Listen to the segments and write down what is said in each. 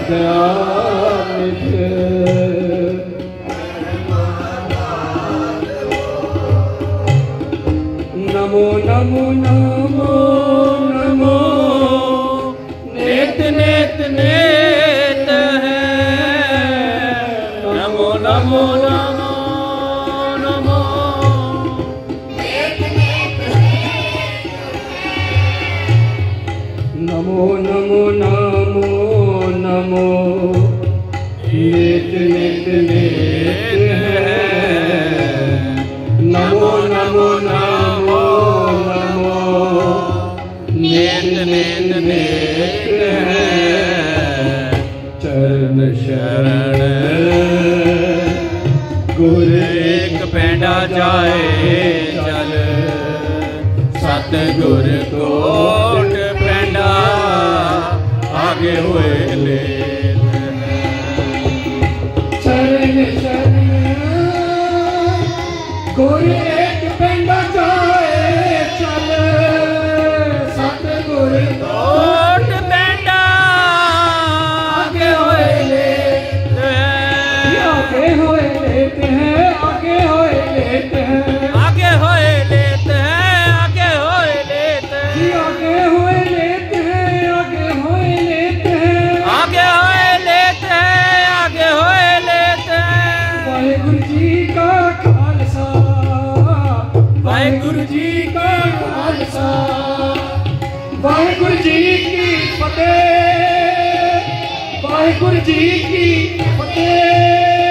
नमो नमो नमो नमो नेत नेत नेत है नमो नमो नमो नमो नेत नेत नमो नमो नमो नमो नेत नेत नेत है नमो नमो नमो नमो नेत नेत नेत है चरण शरण गुर एक पैंडा जाए चल सतगुर कोट पैंडा आगे हुए ले चरण शरण गुर एक पैंडा जाए चल सतगुर कोट पैंडा आगे होए लेते हैं आगे होए लेते हैं आगे होए लेते हैं आगे होए लेते हैं आगे होए लेते हैं आगे होए लेते हैं आगे होए लेते हैं आगे होए लेते हैं आगे होए लेते हैं वाहेगुरु जी का खालसा वाहेगुरु जी का खालसा वाहेगुरु जी की फतेह वाहेगुरु जी की फतेह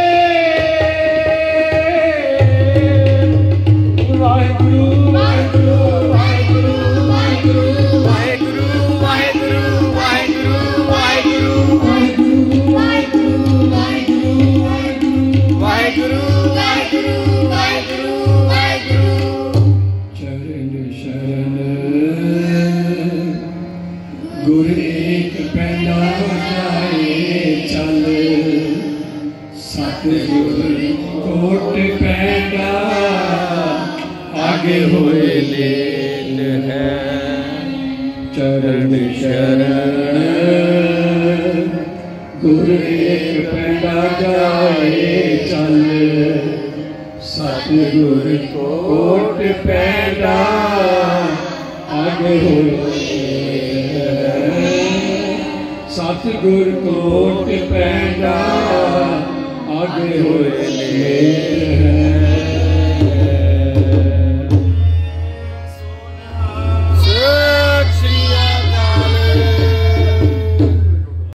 वाहेगुरु वाहेगुरु वाहेगुरु वाहेगुरु वाहेगुरु वाहेगुरु वाहेगुरु वाहेगुरु वाहेगुरु वाहेगुरु वाहेगुरु वाहेगुरु वाहेगुरु वाहेगुरु चरण शरण गुर एक पैंडा जाए चल सतगुर कोट पैंडा आगे होए लेत है चरण शरण गुर एक पैंडा जाए चल सतगुर कोट पैंडा आगे होए सतगुर कोट पैंडा आगे होए ले